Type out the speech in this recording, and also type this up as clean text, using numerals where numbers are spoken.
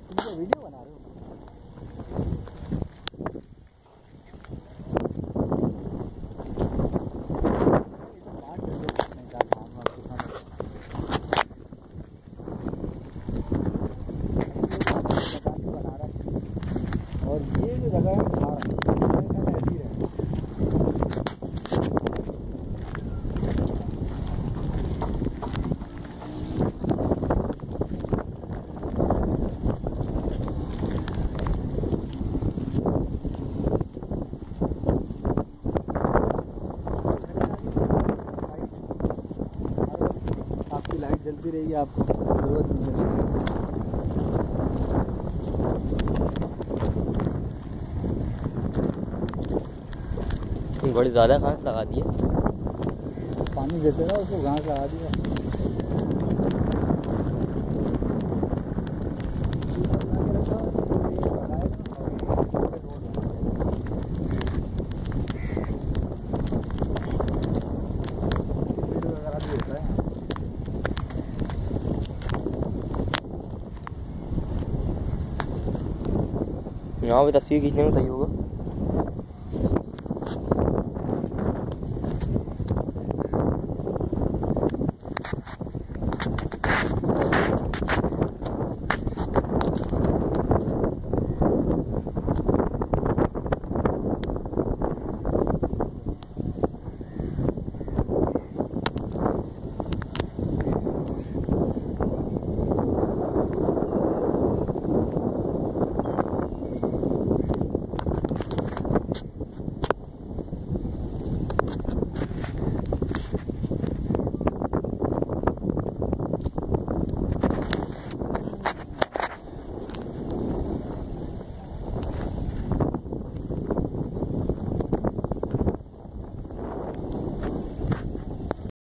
तुम वीडियो बना रहे हो? और ये जो जगह है पहाड़ ऐसी है। आपकी लाइट जलती रहेगी, आपको जरूरत नहीं है उसकी। बड़ी ज़्यादा घास लगा दी है। पानी देते ना उसको, घास लगा दिया। यहाँ पे तस्वीर खींचने में सही होगा।